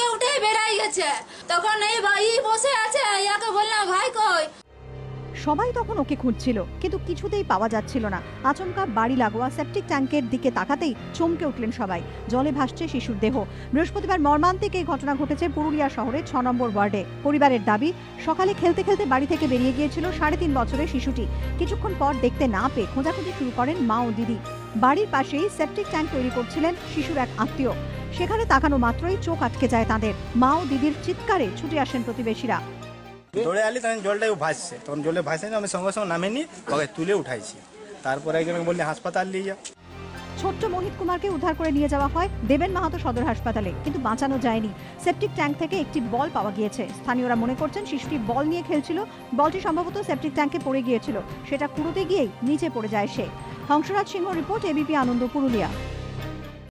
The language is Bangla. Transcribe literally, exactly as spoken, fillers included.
থেকে উঠে বেরাই গেছে। তখন এই ভাই বসে আছে, ইয়াকে বললাম ভাই কই। সবাই তখন ওকে খুঁজছিল, কিন্তু কিছুতেই পাওয়া যাচ্ছিল না। আচমকা বাড়ি লাগোয়া সেপটিক ট্যাঙ্কের দিকে তাকাতেই চমকে উঠলেন সবাই। জলে ভাসছে শিশুর দেহ। বৃহস্পতিবার মর্মান্তিক এই ঘটনা ঘটেছে পুরুলিয়া শহরের ছ নম্বর ওয়ার্ডে। পরিবারের দাবি, সকালে খেলতে খেলতে বাড়ি থেকে বেরিয়ে গিয়েছিল সাড়ে তিন বছরের শিশুটি। কিছুক্ষণ পর দেখতে না পেয়ে খোঁজাখুঁজি শুরু করেন মা ও দিদি। বাড়ির পাশেই সেপটিক ট্যাঙ্ক তৈরি করছিলেন শিশুর এক আত্মীয়। সেখানে তাকানো মাত্রই চোখ আটকে যায় তাদের। মা ও দিদির চিৎকারে ছুটে আসেন প্রতিবেশীরা। দৌড়ে আলি, তখন জলটাই ভাসছে, তখন জলে ভাসছে না, আমি সঙ্গে সঙ্গে নামে নিয়ে ওকে তুলে উঠাইছি। তারপরে একজনকে বললি হাসপাতাল নিয়ে যা। ছোট্ট মোহিত কুমারকে উদ্ধার করে নিয়ে যাওয়া হয় দেবেন মাহাতো সদর হাসপাতালে, কিন্তু বাঁচানো যায়নি। সেপটিক ট্যাঙ্ক থেকে একটি বল পাওয়া গিয়েছে। স্থানীয়রা মনে করছেন শিশুটি বল নিয়ে খেলছিল, বলটি সম্ভবত সেপটিক ট্যাঙ্কে পড়ে গিয়েছিল। সেটা কুড়োতে গিয়েই নিচে পড়ে যায় সে। Hansraj Singh report, ABP Ananda, Purulia.